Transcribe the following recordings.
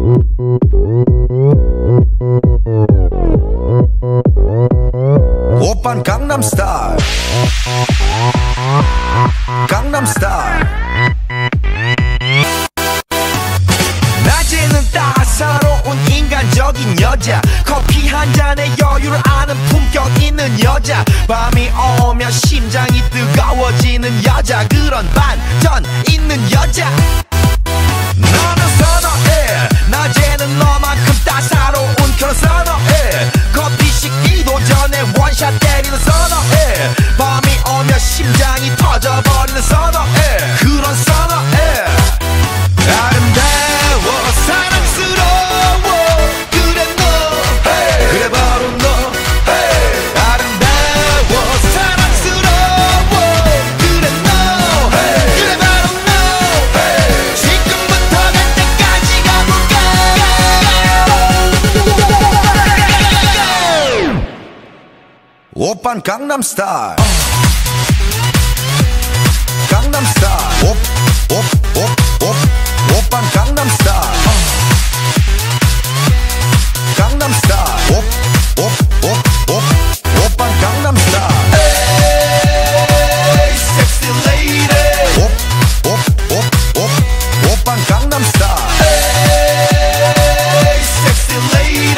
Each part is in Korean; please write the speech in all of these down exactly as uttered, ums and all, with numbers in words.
오빤 강남스타일 강남스타일 낮에는 따사로운 인간적인 여자 커피 한 잔에 여유를 아는 품격 있는 여자 밤이 오면 심장이 뜨거워지는 여자 그런 반전 있는 여자 너는 선어해 낮에는 너만큼 따사로운 그런 선어해 커피 식기도 전에 원샷 때리는 선어해 밤이 오면 심장이 터져버리는 선어해 그런 선어해 아름다워 사랑스러워 그래 너 hey. 그래 바로 너 hey. 아름다워 사랑스러워 그래 너 hey. 그래 바로 너 hey. 지금부터 갈 때까지 가볼까 오빤 강남스타일 강남스타일 옵옵옵옵 오빤 강남스타일 강남스타일 옵옵옵옵 오빤 강남스타일 에이 섹시 레이디 옵옵옵옵 오빤 강남스타일 에이 섹시 레이디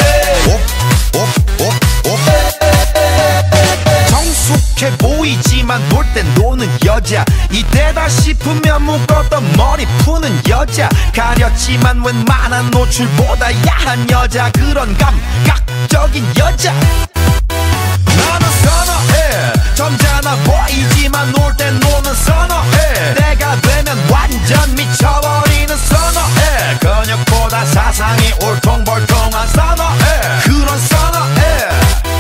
옵옵옵옵 정숙해 보이지만 놀 땐 노는 여자 이때다 싶으면 묶었던 머리 푸는 여자 가렸지만 웬만한 노출보다 야한 여자 그런 감각적인 여자 나는 선어해 점잖아 보이지만 놀 땐 노는 선어해 내가 되면 완전 미쳐버리는 선어해 근육보다 사상이 울퉁불퉁한 선어해 그런 선어해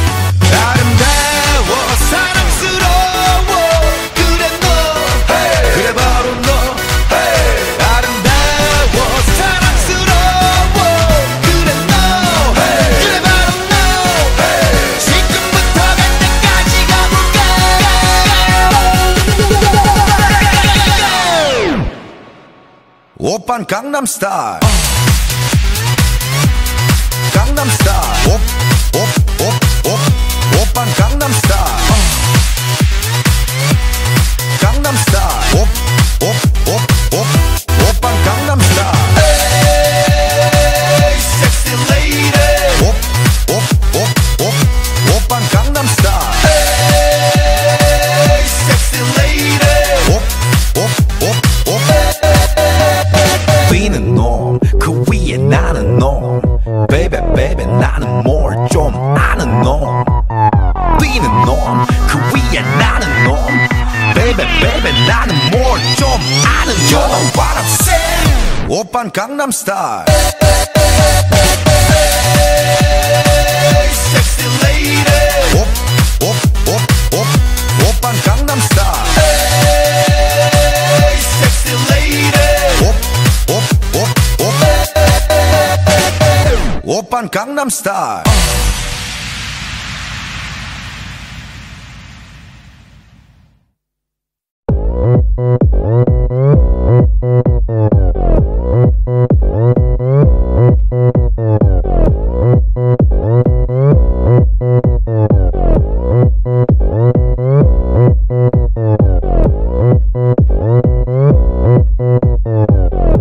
아름다워 사랑스러워 그래 너 hey. 그래 바로 너 hey. 아름다워 사랑스러워 그래 너 hey. 그래 바로 너 hey. 지금부터 갈 때까지 가볼까 오빤 강남스타일 강남스타일 옵옵옵옵 오빤 강남스타일 강남스타일 옵옵옵옵 오빤 강남스타일 에이 섹시 레이디 옵옵옵옵 오빤 강남스타일 에이 섹시 레이디 옵옵옵옵 비는 놈 그 위에 나는 놈 베이베 베이베 나는 뭘 좀 아는 놈 비는 놈 그 위에 나는 놈 베이베 베이베 나는 뭘 좀 아는 놈 You know what I'm saying 오빤 강남스타일 섹시 레이디 옵옵옵옵 오빤 강남스타일 섹시 레이디 옵옵옵옵 오빤 강남스타일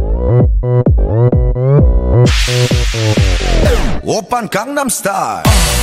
오빤 강남스타일